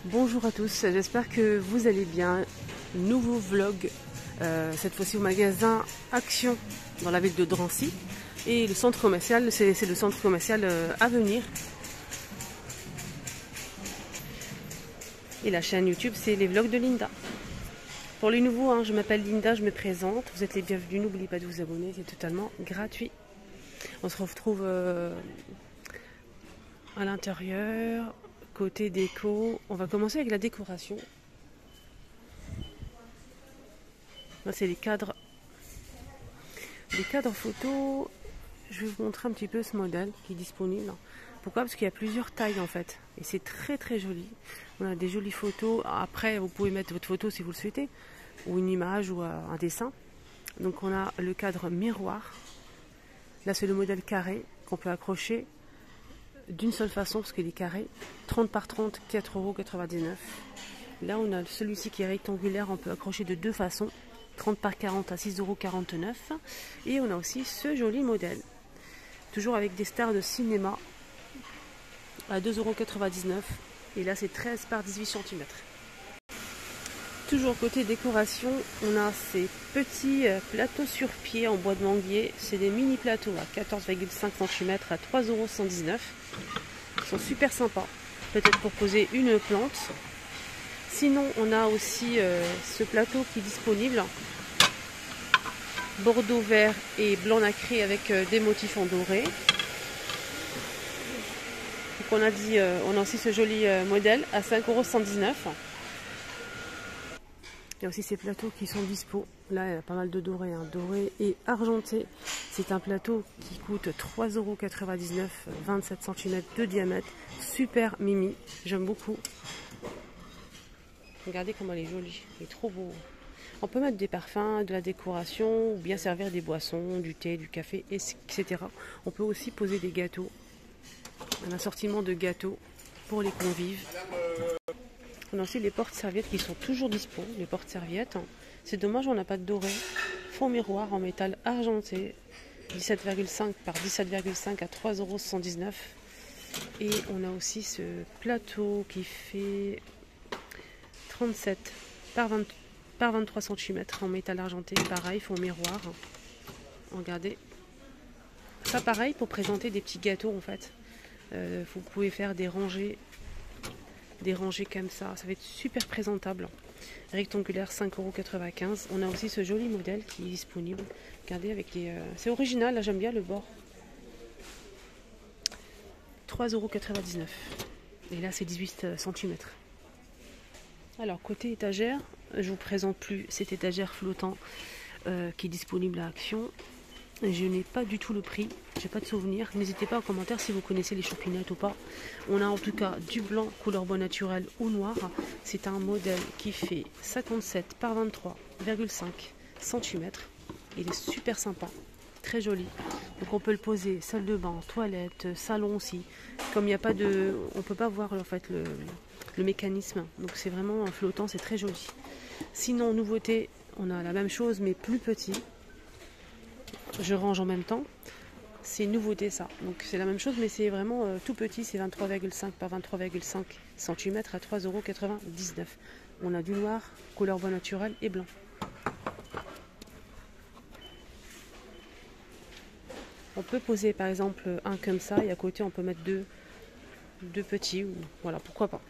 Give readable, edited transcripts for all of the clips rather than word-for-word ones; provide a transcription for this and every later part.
Bonjour à tous, j'espère que vous allez bien. Nouveau vlog, cette fois-ci au magasin Action dans la ville de Drancy. Et le centre commercial, c'est le centre commercial Avenir. Et la chaîne YouTube, c'est les vlogs de Linda. Pour les nouveaux, je m'appelle Linda, je me présente. Vous êtes les bienvenus, n'oubliez pas de vous abonner, c'est totalement gratuit. On se retrouve à l'intérieur. Côté déco, on va commencer avec la décoration. Là, c'est les cadres photo. Je vais vous montrer un petit peu ce modèle qui est disponible. Pourquoi? Parce qu'il y a plusieurs tailles en fait. Et c'est très très joli. On a des jolies photos. Après, vous pouvez mettre votre photo si vous le souhaitez. Ou une image ou un dessin. Donc on a le cadre miroir. Là, c'est le modèle carré qu'on peut accrocher d'une seule façon parce qu'il est carré. 30 par 30, 4,99 €. Là, on a celui-ci qui est rectangulaire. On peut accrocher de deux façons. 30 par 40 à 6,49 €. Et on a aussi ce joli modèle. Toujours avec des stars de cinéma à 2,99 €. Et là, c'est 13 par 18 cm. Toujours côté décoration, on a ces petits plateaux sur pied en bois de manguier. C'est des mini plateaux à 14,5 cm à 3,119 €. Ils sont super sympas. Peut-être pour poser une plante. Sinon, on a aussi ce plateau qui est disponible. Bordeaux vert et blanc nacré avec des motifs en doré. Donc on a aussi ce joli modèle à 5,119 €. Il y a aussi ces plateaux qui sont dispo. Là, il y a pas mal de doré, doré et argenté. C'est un plateau qui coûte 3,99 €, 27 cm de diamètre. Super mimi, j'aime beaucoup. Regardez comment elle est jolie, il est trop beau. On peut mettre des parfums, de la décoration, ou bien servir des boissons, du thé, du café, etc. On peut aussi poser des gâteaux, un assortiment de gâteaux pour les convives. On a aussi les porte-serviettes qui sont toujours dispo, les porte-serviettes. C'est dommage, on n'a pas de doré. Fond miroir en métal argenté, 17,5 par 17,5 à 3,119 €. Et on a aussi ce plateau qui fait 37 par 23 cm en métal argenté. Pareil, fond miroir. Regardez. Ça pareil pour présenter des petits gâteaux en fait. Vous pouvez faire des rangées comme ça va être super présentable. Rectangulaire, 5,95 €. On a aussi ce joli modèle qui est disponible. Regardez avec des... c'est original, là j'aime bien le bord. 3,99 €. Et là c'est 18 cm. Alors côté étagère, je vous présente plus cette étagère flottant qui est disponible à Action. Je n'ai pas du tout le prix, j'ai pas de souvenir. N'hésitez pas en commentaire si vous connaissez les champinettes ou pas. On a en tout cas du blanc couleur bois naturel ou noir. C'est un modèle qui fait 57 par 23,5 cm. Il est super sympa, très joli. Donc on peut le poser salle de bain, toilette, salon aussi. Comme il n'y a pas de, on peut pas voir en fait le mécanisme. Donc c'est vraiment flottant, c'est très joli. Sinon nouveauté, on a la même chose mais plus petit. Je range en même temps. C'est une nouveauté ça. Donc c'est la même chose mais c'est vraiment tout petit. C'est 23,5 par 23,5 cm à 3,99 €. On a du noir, couleur bois naturel et blanc. On peut poser par exemple un comme ça et à côté on peut mettre deux petits. Ou, voilà, pourquoi pas.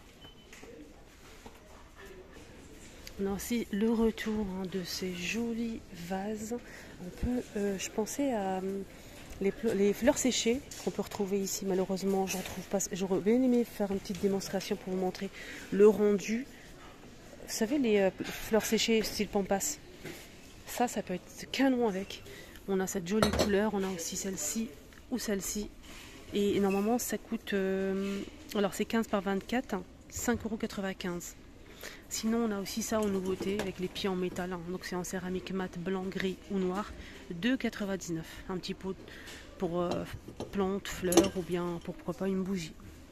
On a aussi le retour de ces jolis vases. On peut, je pensais à les fleurs séchées qu'on peut retrouver ici. Malheureusement, j'en trouve pas. J'aurais bien aimé faire une petite démonstration pour vous montrer le rendu. Vous savez, les fleurs séchées style pampas. Ça peut être canon avec. On a cette jolie couleur. On a aussi celle-ci ou celle-ci. Et normalement, ça coûte... alors, c'est 15 par 24, 5,95 €. Sinon, on a aussi ça en nouveauté avec les pieds en métal. Donc, c'est en céramique mat, blanc, gris ou noir. 2,99 €. Un petit pot pour plantes, fleurs ou bien pourquoi pas une bougie.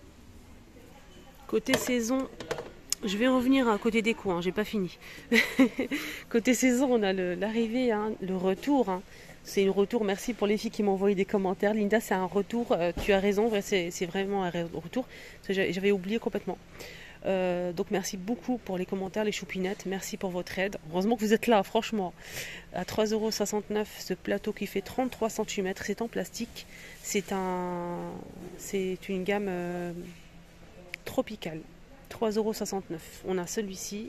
Côté saison, je vais revenir à côté déco. J'ai pas fini. Côté saison, on a l'arrivée, le retour. C'est un retour. Merci pour les filles qui m'ont envoyé des commentaires. Linda, c'est un retour. Tu as raison. C'est vraiment un retour. J'avais oublié complètement. Donc merci beaucoup pour les commentaires, les choupinettes. Merci pour votre aide. Heureusement que vous êtes là, franchement. À 3,69 € ce plateau qui fait 33 cm. C'est en plastique. C'est une gamme tropicale. 3,69 €. On a celui-ci.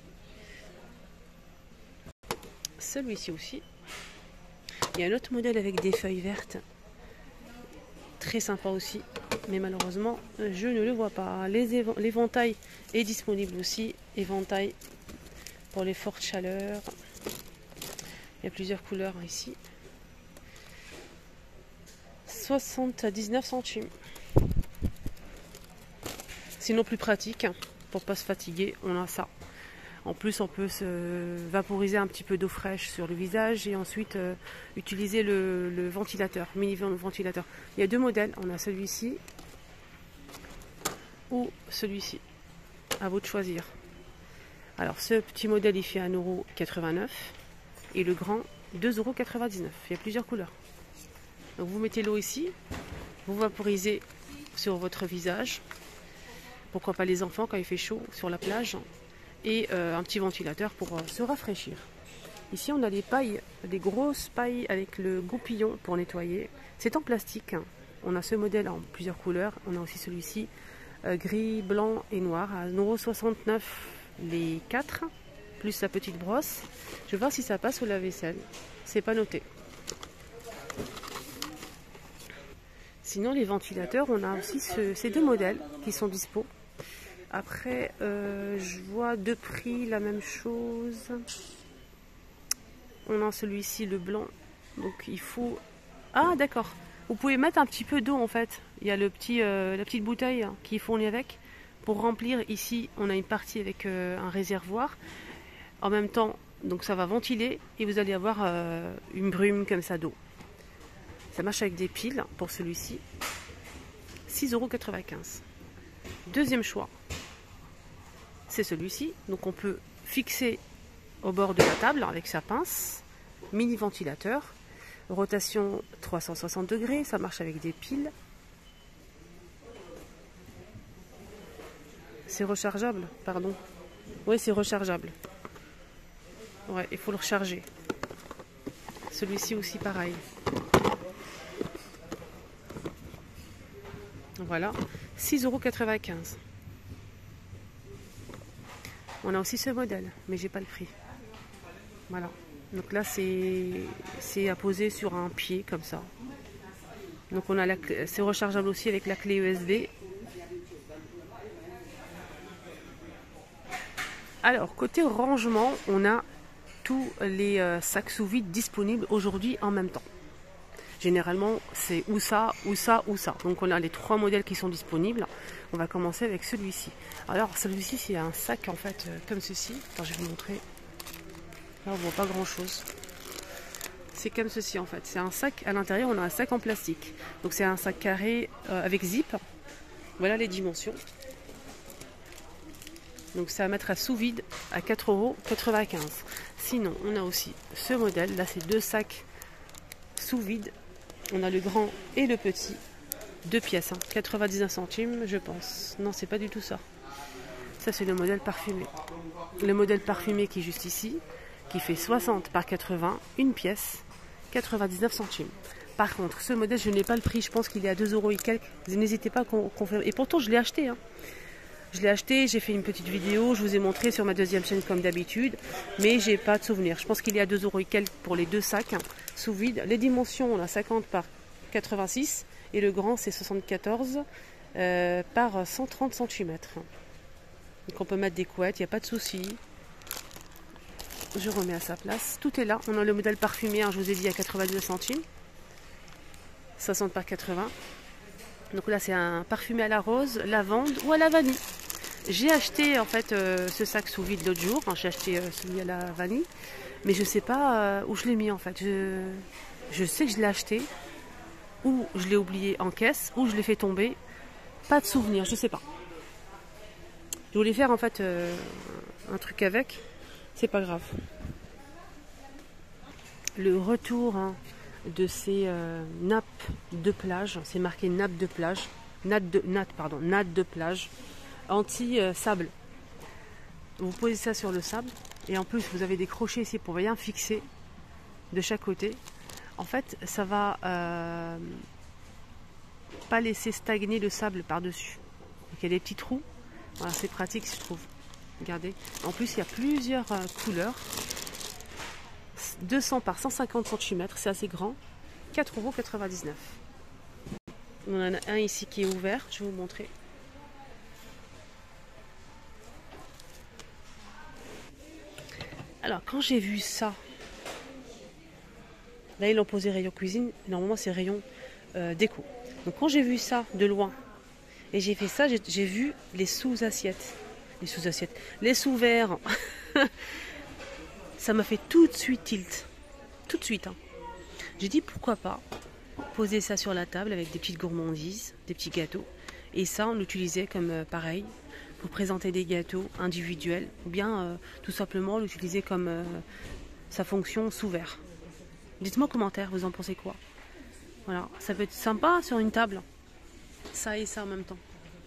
Celui-ci aussi. Il y a un autre modèle avec des feuilles vertes. Très sympa aussi. Mais malheureusement, je ne le vois pas. L'éventail est disponible aussi. Éventail pour les fortes chaleurs. Il y a plusieurs couleurs ici. 79 centimes. Sinon plus pratique, pour pas se fatiguer, on a ça. En plus, on peut se vaporiser un petit peu d'eau fraîche sur le visage et ensuite utiliser le ventilateur, mini ventilateur. Il y a deux modèles, on a celui-ci ou celui-ci. À vous de choisir. Alors, ce petit modèle, il fait 1,89 € et le grand 2,99 €. Il y a plusieurs couleurs. Donc, vous mettez l'eau ici, vous vaporisez sur votre visage. Pourquoi pas les enfants quand il fait chaud sur la plage. Et un petit ventilateur pour se rafraîchir. Ici on a des pailles, des grosses pailles avec le goupillon pour nettoyer. C'est en plastique. On a ce modèle en plusieurs couleurs. On a aussi celui-ci gris, blanc et noir à 1,69 € les 4, plus sa petite brosse. Je vais voir si ça passe au lave-vaisselle. C'est pas noté. Sinon les ventilateurs, on a aussi ces deux modèles qui sont dispo. Après, je vois deux prix, la même chose. On a celui-ci, le blanc. Donc il faut... Ah d'accord. Vous pouvez mettre un petit peu d'eau en fait. Il y a la petite bouteille qui est fournie avec. Pour remplir, ici, on a une partie avec un réservoir. En même temps, donc ça va ventiler et vous allez avoir une brume comme ça d'eau. Ça marche avec des piles pour celui-ci. 6,95 €. Deuxième choix, c'est celui-ci. Donc on peut fixer au bord de la table avec sa pince. Mini ventilateur. Rotation 360 degrés. Ça marche avec des piles. C'est rechargeable, pardon. Oui, c'est rechargeable. Ouais, il faut le recharger. Celui-ci aussi pareil. Voilà, 6,95 €. On a aussi ce modèle, mais j'ai pas le prix. Voilà. Donc là, c'est à poser sur un pied comme ça. Donc on a c'est rechargeable aussi avec la clé USB. Alors côté rangement, on a tous les sacs sous vide disponibles aujourd'hui en même temps. Généralement, c'est ou ça, ou ça, ou ça. Donc on a les trois modèles qui sont disponibles. On va commencer avec celui-ci. Alors celui-ci, c'est un sac en fait comme ceci. Attends, je vais vous montrer. Là, on voit pas grand-chose. C'est comme ceci en fait. C'est un sac, à l'intérieur, on a un sac en plastique. Donc c'est un sac carré avec zip. Voilà les dimensions. Donc ça va mettre à sous vide à 4,95 €. Sinon, on a aussi ce modèle. Là, c'est deux sacs sous vide. On a le grand et le petit. Deux pièces, 99 centimes, je pense. Non, c'est pas du tout ça. Ça, c'est le modèle parfumé. Le modèle parfumé qui est juste ici, qui fait 60 par 80, une pièce, 99 centimes. Par contre, ce modèle, je n'ai pas le prix. Je pense qu'il est à 2 € et quelques. N'hésitez pas à confirmer. Et pourtant, je l'ai acheté. Je l'ai acheté, j'ai fait une petite vidéo, je vous ai montré sur ma deuxième chaîne comme d'habitude, mais j'ai pas de souvenir. Je pense qu'il est à 2 € et quelques pour les deux sacs sous vide. Les dimensions, on a 50 par 86 et le grand c'est 74 par 130 cm. Donc on peut mettre des couettes, il n'y a pas de souci. Je remets à sa place. Tout est là. On a le modèle parfumé, je vous ai dit à 82 centimes. 60 par 80. Donc là c'est un parfumé à la rose, lavande ou à la vanille. J'ai acheté en fait ce sac sous vide l'autre jour. J'ai acheté celui à la vanille. Mais je ne sais pas où je l'ai mis en fait. Je sais que je l'ai acheté. Ou je l'ai oublié en caisse. Ou je l'ai fait tomber. Pas de souvenir, je ne sais pas. Je voulais faire en fait un truc avec. C'est pas grave. Le retour de ces nappes de plage. C'est marqué nappe de plage. Natte de plage. Anti-sable. Vous posez ça sur le sable. Et en plus, vous avez des crochets ici pour bien fixer de chaque côté. En fait, ça va pas laisser stagner le sable par-dessus. Donc il y a des petits trous. Voilà, c'est pratique, je trouve. Regardez. En plus, il y a plusieurs couleurs. 200 par 150 cm, c'est assez grand. 4,99 €. On en a un ici qui est ouvert, je vais vous montrer. Alors, quand j'ai vu ça, là ils l'ont posé rayon cuisine, normalement c'est rayon déco. Donc quand j'ai vu ça de loin, et j'ai fait ça, j'ai vu les sous-assiettes. Les sous-verres. Ça m'a fait tout de suite tilt. Tout de suite. Hein. J'ai dit pourquoi pas poser ça sur la table avec des petites gourmandises, des petits gâteaux. Et ça, on l'utilisait comme pareil pour présenter des gâteaux individuels. Ou bien tout simplement l'utiliser comme sa fonction sous-verre. Dites-moi en commentaire, vous en pensez quoi? Voilà, ça peut être sympa sur une table. Ça et ça en même temps.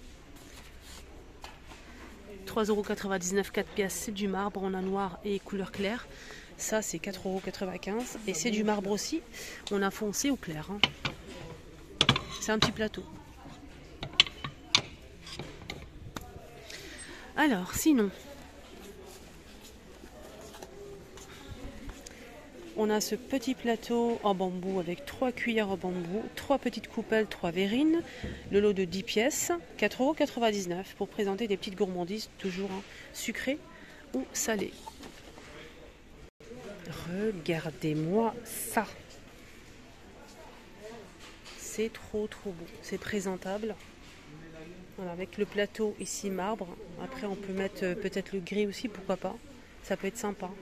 3,99 €, 4 pièces, c'est du marbre, on a noir et couleur claire. Ça c'est 4,95 € et c'est du marbre aussi. On a foncé ou clair. Hein. C'est un petit plateau. Alors, sinon, on a ce petit plateau en bambou avec 3 cuillères en bambou, 3 petites coupelles, 3 verrines, le lot de 10 pièces, 4,99 € pour présenter des petites gourmandises, toujours hein, sucrées ou salées. Regardez-moi ça. C'est trop beau, c'est présentable. Voilà, avec le plateau ici marbre, après on peut mettre peut-être le gris aussi, pourquoi pas, ça peut être sympa.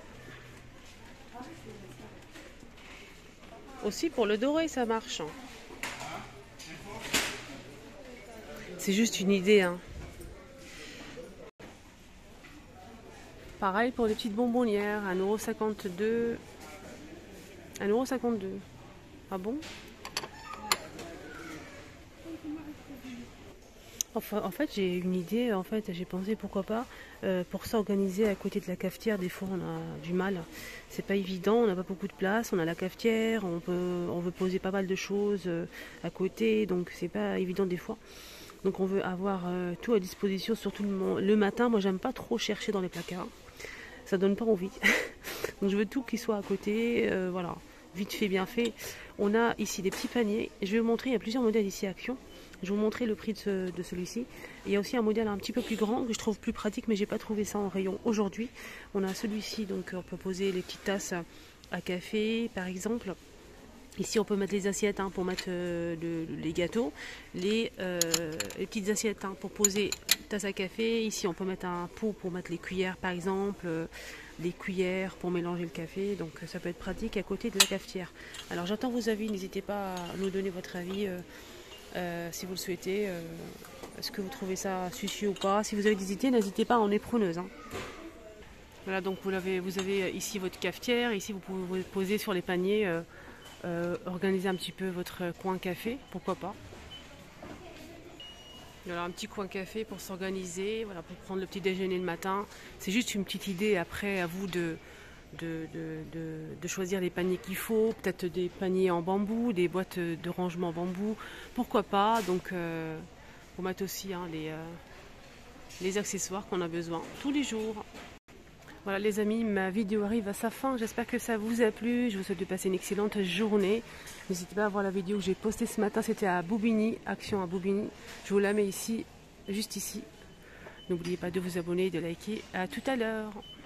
Aussi pour le doré ça marche. C'est juste une idée. Hein. Pareil pour les petites bonbonnières, 1,52 €. 1,52 €. Ah bon? Enfin, en fait, j'ai une idée. En fait, j'ai pensé pourquoi pas pour s'organiser à côté de la cafetière. Des fois, on a du mal. C'est pas évident. On n'a pas beaucoup de place. On a la cafetière. On veut poser pas mal de choses à côté. Donc, c'est pas évident des fois. Donc, on veut avoir tout à disposition, surtout le matin. Moi, j'aime pas trop chercher dans les placards. Ça donne pas envie. Donc, je veux tout qui soit à côté. Voilà, vite fait, bien fait. On a ici des petits paniers. Je vais vous montrer. Il y a plusieurs modèles ici à Action. Je vais vous montrer le prix de celui-ci. Il y a aussi un modèle un petit peu plus grand que je trouve plus pratique, mais j'ai pas trouvé ça en rayon aujourd'hui. On a celui-ci, donc on peut poser les petites tasses à café, par exemple. Ici, on peut mettre les assiettes hein, pour mettre les gâteaux, les petites assiettes hein, pour poser tasse à café. Ici, on peut mettre un pot pour mettre les cuillères, par exemple, les cuillères pour mélanger le café. Donc, ça peut être pratique à côté de la cafetière. Alors, j'attends vos avis. N'hésitez pas à nous donner votre avis. Si vous le souhaitez, est-ce que vous trouvez ça suicieux ou pas? Si vous avez des idées, n'hésitez pas, on est preneuse. Hein. Voilà, donc vous avez ici votre cafetière, ici vous pouvez vous poser sur les paniers, organiser un petit peu votre coin café, pourquoi pas. Voilà, un petit coin café pour s'organiser, voilà, pour prendre le petit déjeuner le matin. C'est juste une petite idée, après à vous de choisir les paniers qu'il faut, peut-être des paniers en bambou, des boîtes de rangement en bambou, pourquoi pas. Donc pour mettre aussi hein, les accessoires qu'on a besoin tous les jours. Voilà les amis, ma vidéo arrive à sa fin, j'espère que ça vous a plu, je vous souhaite de passer une excellente journée. N'hésitez pas à voir la vidéo que j'ai postée ce matin, c'était à Boubigny, Action à Boubigny, je vous la mets ici, juste ici. N'oubliez pas de vous abonner et de liker, à tout à l'heure.